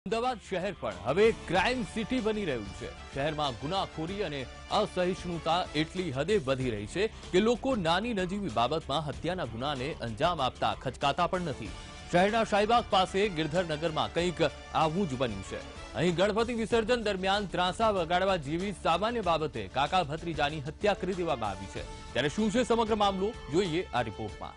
અમદાવાદ શહેર પણ હવે ક્રાઇમ સિટી બની રહ્યું છે। શહેરમાં ગુનાખોરી અને અસહિષ્ણુતા એટલી હદે વધી રહી છે કે લોકો નાની નજીવી બાબતમાં હત્યાના ગુનાને અંજામ આપતા ખચકાતા પણ નથી। શહેરના શાહીબાગ પાસે ગિરધરનગરમાં કંઈક આવું જ બન્યું છે। અહીં ગણપતિ વિસર્જન દરમિયાન ત્રાંસા વગાડવા જેવી સામાન્ય બાબતે કાકા ભત્રીજાની હત્યા કરી દેવામાં આવી છે। ત્યારે શું છે સમગ્ર મામલો, જોઈએ આ રિપોર્ટમાં।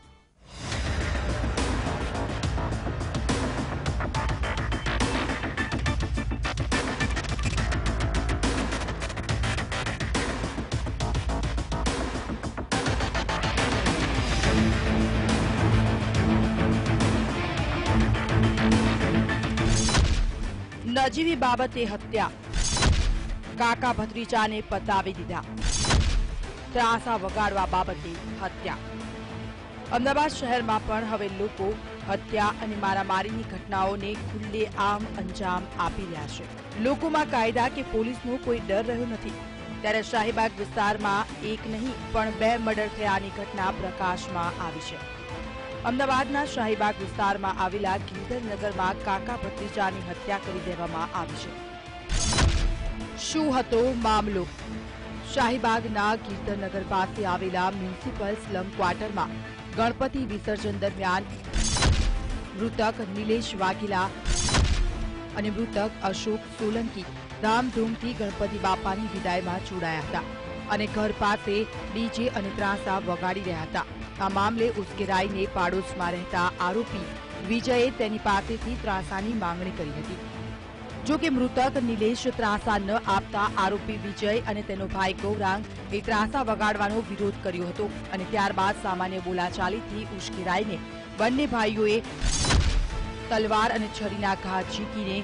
નજીવી બાબતે હત્યા, કાકા ભત્રીજાને પતાવી દીધા, ત્રાંસા વગાડવા બાબતે હત્યા। અમદાવાદ શહેરમાં પણ હવે લોકો હત્યા અને મારામારીની ઘટનાઓને ખુલ્લેઆમ અંજામ આપી રહ્યા છે। લોકોમાં કાયદા કે પોલીસનો કોઈ ડર રહ્યો નથી। ત્યારે શાહીબાગ વિસ્તારમાં એક નહીં પણ 2 મર્ડર થયાની ઘટના પ્રકાશમાં આવી છે। અમદાવાદના શાહીબાગ વિસ્તારમાં આવેલા ગિરધરનગરમાં કાકા ભત્રીજાની હત્યા કરી દેવામાં આવી છે। શું હતો મામલો? શાહીબાગના ગિરધરનગર પાસે આવેલા મ્યુનિસિપલ સ્લમ ક્વાર્ટરમાં ગણપતિ વિસર્જન દરમિયાન મૃતક નિલેશ વાઘેલા અને મૃતક અશોક સોલંકી ધામધૂમથી ગણપતિ બાપાની વિદાયમાં જોડાયા હતા અને ઘર પાસે ડીજે અને ત્રાંસા વગાડી રહ્યા હતા। આ મામલે ઉશ્કેરાઈને પાડોશમાં રહેતા આરોપી વિજયે તેની પાસેથી ત્રાંસાની માંગણી કરી હતી। જો કે મૃતક નિલેશ ત્રાંસા ન આપતા આરોપી વિજય અને તેનો ભાઈ ગૌરાંગ એ ત્રાંસા વગાડવાનો વિરોધ કર્યો હતો અને ત્યારબાદ સામાન્ય બોલાચાલીથી ઉશ્કેરાઈને બંને ભાઈઓએ તલવાર અને છરીના ઘા ઝીંકીને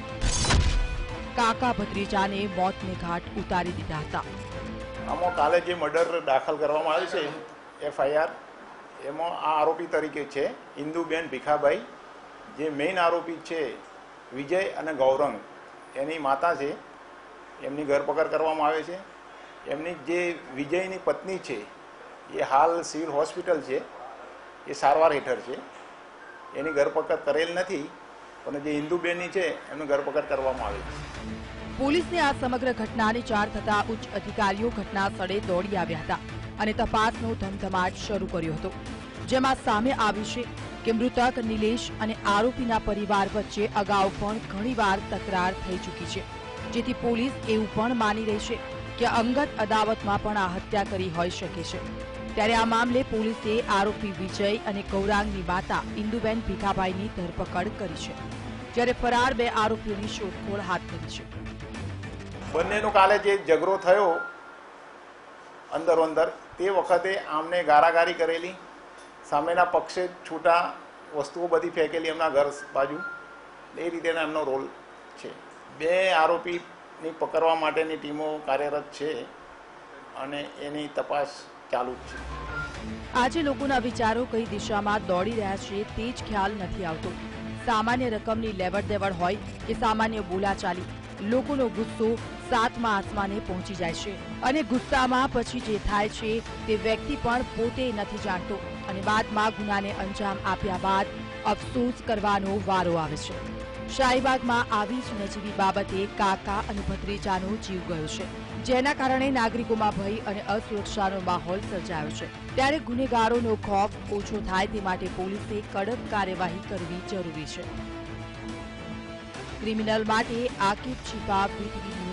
કાકા ભત્રીજાને મોતને ઘાટ ઉતારી દીધા હતા। આમાં કાલે જે મર્ડર દાખલ કરવામાં આવ્યું છે FIR એમાં આ આરોપી તરીકે છે ઇન્દુબેન ભીખાભાઈ, જે મેઇન આરોપી છે વિજય અને ગૌરંગ એની માતા છે, એમની ધરપકડ કરવામાં આવે છે। એમની જે વિજયની પત્ની છે એ હાલ સિવિલ હોસ્પિટલ છે, એ સારવાર હેઠળ છે, એની ધરપકડ કરેલ નથી, પણ જે ઇન્દુબેનની છે એમની ધરપકડ કરવામાં આવી છે। પોલીસને આ સમગ્ર ઘટનાની જાણ થતા ઉચ્ચ અધિકારીઓ ઘટના સ્થળે દોડી આવ્યા હતા અને તપાસનો ધમધમાટ શરૂ કર્યો હતો, જેમાં સામે આવ્યું છે કે મૃતક નિલેશ અને આરોપીના પરિવાર વચ્ચે અગાઉ પણ ઘણીવાર તકરાર થઈ ચૂકી છે, જેથી પોલીસ એવું પણ માની રહી છે કે અંગત અદાવતમાં પણ આ હત્યા કરી હોઈ શકે છે। ત્યારે આ મામલે પોલીસે આરોપી વિજય અને ગૌરાંગની માતા ઇન્દુબેન ભીખાભાઈની ધરપકડ કરી છે, જ્યારે ફરાર 2 આરોપીઓની શોધખોળ હાથ ધરી છે। બંનેનો કાલે જે ઝઘડો થયો અંદરો અંદર, તે વખતે આમને ગારાગારી કરેલી, સામેના પક્ષે છૂટા વસ્તુઓ બધી ફેંકેલી એમના ઘર બાજુ, એ રીતેનો એમનો રોલ છે। 2 આરોપીની પકડવા માટેની ટીમો કાર્યરત છે અને એની તપાસ ચાલુ જ છે। આજે લોકોના વિચારો કઈ દિશામાં દોડી રહ્યા છે તે જ ખ્યાલ નથી આવતો। સામાન્ય રકમની લેવડ દેવડ હોય કે સામાન્ય બોલાચાલી, લોકોનો ગુસ્સો 7મા આસમાને પહોંચી જાય છે અને ગુસ્સામાં પછી જે થાય છે તે વ્યક્તિ પણ પોતે નથી જાણતો અને બાદમાં ગુનાને અંજામ આપ્યા બાદ અફસોસ કરવાનો વારો આવે છે। શાહીબાગમાં આવી જ નજીવી બાબતે કાકા અને ભત્રીજાનો જીવ ગયો છે, જેના કારણે નાગરિકોમાં ભય અને અસુરક્ષાનો માહોલ સર્જાયો છે। ત્યારે ગુનેગારોનો ખોફ ઓછો થાય તે માટે પોલીસે કડક કાર્યવાહી કરવી જરૂરી છે। ક્રિમિનલ માટે આકિબ છીપા, BTV